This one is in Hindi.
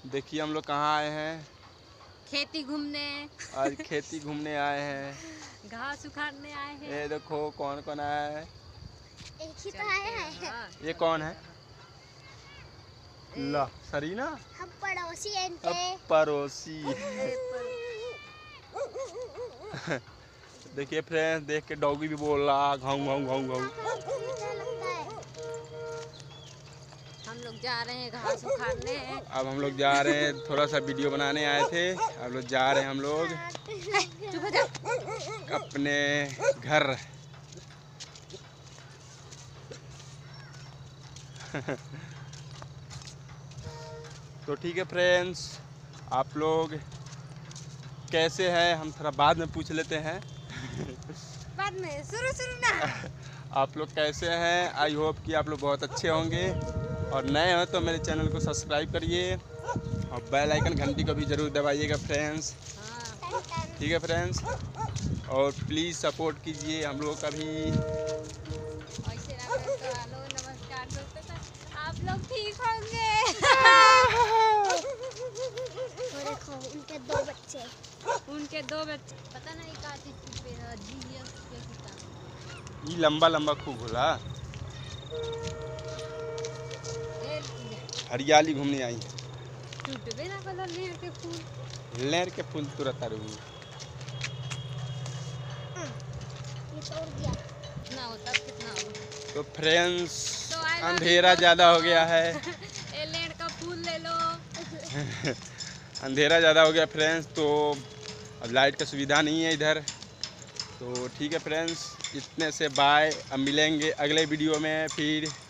देखिए हम लोग कहाँ आए हैं। खेती घूमने। आज खेती घूमने आए हैं। घास उखाड़ने आए हैं। ये देखो कौन कौन आया है। एक ही तो आया है। ये कौन है? ला सरीना। हम पड़ोसी हैं इनके। अब पड़ोसी। देखिए फ्रेंड्स, देख के डॉगी भी बोल रहा घाऊ घाऊ घाऊ घाऊ। हम लोग जा रहे हैं घास उखाड़ने। अब हम लोग जा रहे हैं, थोड़ा सा वीडियो बनाने आए थे। अब लोग जा रहे हैं हम लोग अपने घर। तो ठीक है फ्रेंड्स, आप लोग कैसे हैं हम थोड़ा बाद में पूछ लेते हैं। बाद में शुरू ना। आप लोग कैसे हैं? आई होप कि आप लोग बहुत अच्छे होंगे, और नए हो तो मेरे चैनल को सब्सक्राइब करिए और बेल आइकन घंटी को भी ज़रूर दबाइएगा फ्रेंड्स। ठीक है फ्रेंड्स, और प्लीज़ सपोर्ट कीजिए हम लोग का भी। नमस्कार दोस्तों, आप लोग ठीक होंगे। उनके दो बच्चे पता नहीं का चीज़ पे ये लंबा लंबा खूब होला। हरियाली घूमने आई है। लेर के फूल तुरंत आरू। कितना होता कितना होगा? तो फ्रेंड्स अंधेरा ज़्यादा हो गया है। लेर का फूल ले लो। अंधेरा ज़्यादा हो गया फ्रेंड्स, तो अब लाइट का सुविधा नहीं है इधर। तो ठीक है फ्रेंड्स, इतने से बाय। अब मिलेंगे अगले वीडियो में फिर।